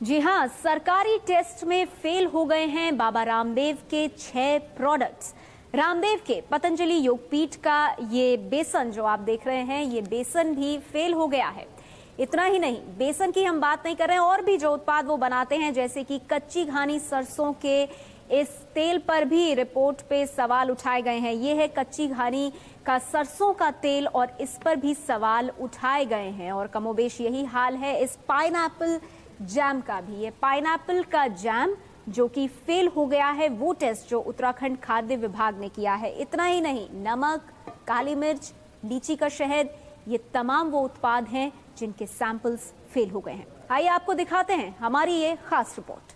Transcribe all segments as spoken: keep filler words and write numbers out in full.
जी हाँ, सरकारी टेस्ट में फेल हो गए हैं बाबा रामदेव के छह प्रोडक्ट्स। रामदेव के पतंजलि योगपीठ का ये बेसन जो आप देख रहे हैं, ये बेसन भी फेल हो गया है। इतना ही नहीं, बेसन की हम बात नहीं कर रहे हैं, और भी जो उत्पाद वो बनाते हैं जैसे कि कच्ची घानी सरसों के इस तेल पर भी रिपोर्ट पे सवाल उठाए गए हैं। ये है कच्ची घानी का सरसों का तेल और इस पर भी सवाल उठाए गए हैं। और कमोबेश यही हाल है इस पाइनएप्पल जैम का भी। ये पाइनएप्पल का जैम जो कि फेल हो गया है, वो टेस्ट जो उत्तराखंड खाद्य विभाग ने किया है। इतना ही नहीं, नमक, काली मिर्च, लीची का शहद, ये तमाम वो उत्पाद हैं जिनके सैंपल्स फेल हो गए हैं। आइए आपको दिखाते हैं हमारी ये खास रिपोर्ट।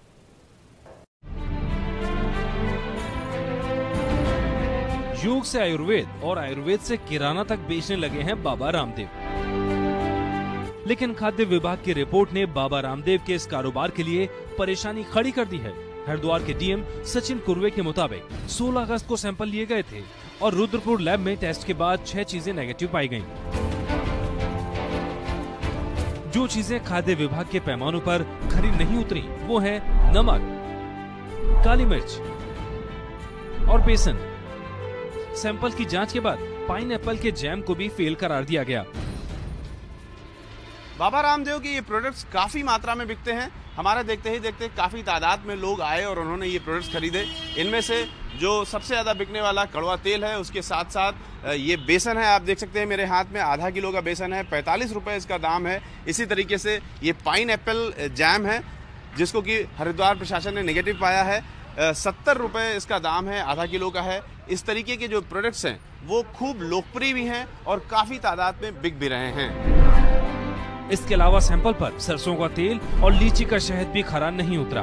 योग से आयुर्वेद और आयुर्वेद से किराना तक बेचने लगे हैं बाबा रामदेव। लेकिन खाद्य विभाग की रिपोर्ट ने बाबा रामदेव के इस कारोबार के लिए परेशानी खड़ी कर दी है। हरिद्वार के डीएम सचिन कुर्वे के मुताबिक सोलह अगस्त को सैंपल लिए गए थे और रुद्रपुर लैब में टेस्ट के बाद छह चीजें नेगेटिव पाई गईं। जो चीजें खाद्य विभाग के पैमानों पर खरी नहीं उतरी वो है नमक, काली मिर्च और बेसन। सैंपल की जांच के बाद पाइनएप्पल के जैम को भी फेल करार दिया गया। बाबा रामदेव के ये प्रोडक्ट्स काफ़ी मात्रा में बिकते हैं। हमारा देखते ही देखते काफ़ी तादाद में लोग आए और उन्होंने ये प्रोडक्ट्स खरीदे। इनमें से जो सबसे ज़्यादा बिकने वाला कड़वा तेल है, उसके साथ साथ ये बेसन है। आप देख सकते हैं मेरे हाथ में आधा किलो का बेसन है, पैंतालीस रुपये इसका दाम है। इसी तरीके से ये पाइन एप्पल जैम है जिसको कि हरिद्वार प्रशासन ने नेगेटिव पाया है, सत्तर रुपये इसका दाम है, आधा किलो का है। इस तरीके के जो प्रोडक्ट्स हैं वो खूब लोकप्रिय भी हैं और काफ़ी तादाद में बिक भी रहे हैं। इसके अलावा सैंपल पर सरसों का तेल और लीची का शहद भी खरा नहीं उतरा।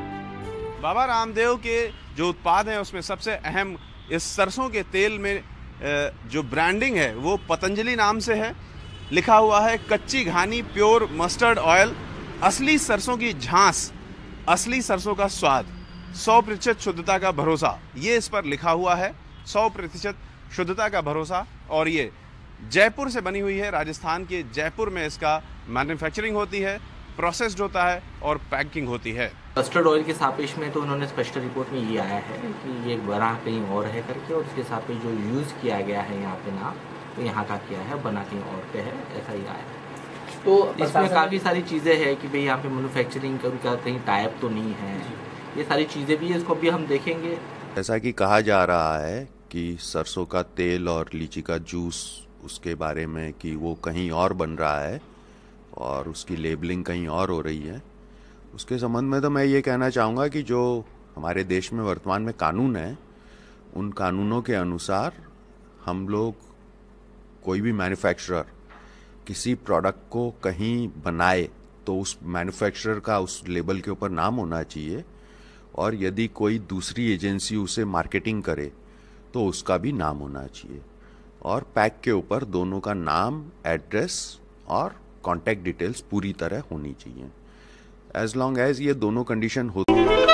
बाबा रामदेव के जो उत्पाद हैं उसमें सबसे अहम इस सरसों के तेल में जो ब्रांडिंग है वो पतंजलि नाम से है। लिखा हुआ है कच्ची घानी प्योर मस्टर्ड ऑयल, असली सरसों की झांस, असली सरसों का स्वाद, सौ प्रतिशत शुद्धता का भरोसा। ये इस पर लिखा हुआ है, सौ प्रतिशत शुद्धता का भरोसा। और ये जयपुर से बनी हुई है। राजस्थान के जयपुर में इसका मैन्युफैक्चरिंग होती है, प्रोसेस्ड होता है और पैकिंग होती है। मस्टर्ड ऑयल के सापेक्ष में तो उन्होंने स्पष्ट रिपोर्ट में ये आया है कि ये बना कहीं और है करके, और उसके सापेक्ष जो यूज़ किया गया है यहाँ पे ना, तो यहाँ का किया है, बना कहीं और पे है, ऐसा ही आया है। तो इसमें काफ़ी सारी चीज़ें हैं कि भाई यहाँ पे मैन्युफैक्चरिंग का कहीं टाइप तो नहीं है, ये सारी चीज़ें भी है। इसको भी हम देखेंगे। ऐसा कि कहा जा रहा है कि सरसों का तेल और लीची का जूस, उसके बारे में कि वो कहीं और बन रहा है और उसकी लेबलिंग कहीं और हो रही है। उसके संबंध में तो मैं ये कहना चाहूँगा कि जो हमारे देश में वर्तमान में कानून है, उन कानूनों के अनुसार हम लोग, कोई भी मैन्युफैक्चरर किसी प्रोडक्ट को कहीं बनाए तो उस मैन्युफैक्चरर का उस लेबल के ऊपर नाम होना चाहिए, और यदि कोई दूसरी एजेंसी उसे मार्केटिंग करे तो उसका भी नाम होना चाहिए, और पैक के ऊपर दोनों का नाम, एड्रेस और कॉन्टैक्ट डिटेल्स पूरी तरह होनी चाहिए। एज लॉन्ग एज ये दोनों कंडीशन हो